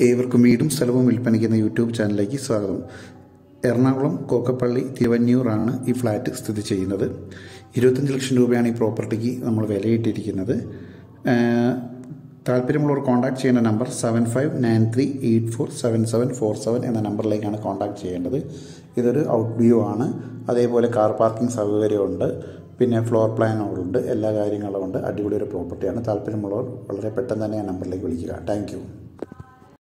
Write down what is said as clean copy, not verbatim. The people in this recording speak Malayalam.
ഏവർക്കും വീടും സ്ഥലവും വിൽപ്പനയ്ക്കുന്ന യൂട്യൂബ് ചാനലിലേക്ക് സ്വാഗതം. എറണാകുളം കോക്കപ്പള്ളി തിരുവഞ്ഞൂർ ആണ് ഈ ഫ്ലാറ്റ് സ്ഥിതി ചെയ്യുന്നത്. 25 ലക്ഷം രൂപയാണ് ഈ പ്രോപ്പർട്ടിക്ക് നമ്മൾ വിലയിട്ടിരിക്കുന്നത്. താല്പര്യമുള്ളവർ കോൺടാക്ട് ചെയ്യേണ്ട നമ്പർ 7593847747 എന്ന നമ്പറിലേക്കാണ് കോൺടാക്ട് ചെയ്യേണ്ടത്. ഇതൊരു ഔട്ട് വ്യൂ ആണ്. അതേപോലെ കാർ പാർക്കിംഗ് സൗകര്യമുണ്ട്, പിന്നെ ഫ്ലോർ പ്ലാനുകളുണ്ട്, എല്ലാ കാര്യങ്ങളും ഉണ്ട്. അടിപൊളി ഒരു പ്രോപ്പർട്ടിയാണ്. താല്പര്യമുള്ളവർ വളരെ പെട്ടെന്ന് തന്നെ ആ നമ്പറിലേക്ക് വിളിക്കുക. Thank U.